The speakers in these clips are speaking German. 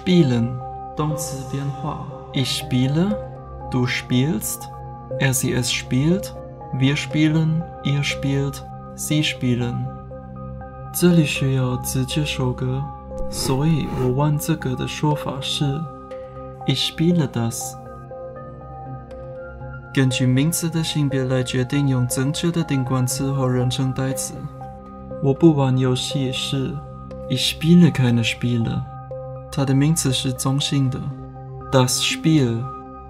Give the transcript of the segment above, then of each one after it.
spielen 动词变化 Ich spiele, du spielst, er sie es spielt, wir spielen, ihr spielt, sie spielen。这里需要直接说个，所以我玩这个的说法是 Ich spiele das。根据名词的性别来决定用正确的定冠词或人称代词。我不玩游戏是 Ich spiele keine Spiele， 它的名词是中性的 Das Spiel。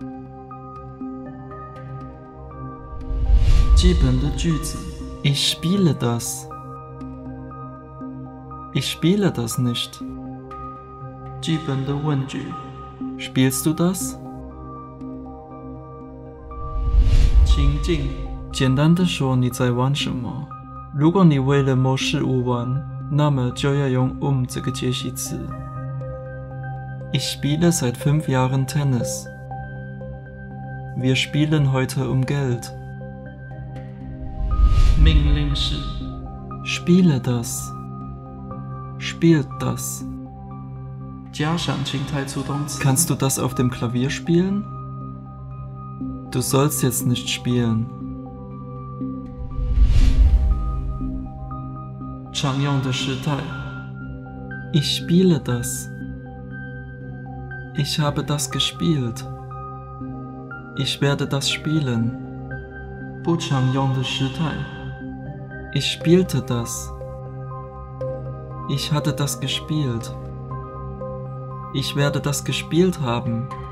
基本的句子 Ich spiele das， Ich spiele das nicht。基本的问句 Spielst du das？ 情境，简单的说你在玩什么。如果你为了某事物玩，那么就要用这个介系词。Ich spiele seit 5 Jahren Tennis. Wir spielen heute Geld. 命令式 Spiele das, spielt das。加上情态助动词 Kannst du das auf dem Klavier spielen? Du sollst jetzt nicht spielen。常用的时态 Ich spiele das， Ich habe das gespielt， Ich werde das spielen。不常用的时态 Ich spielte das， Ich hatte das gespielt， Ich werde das gespielt haben。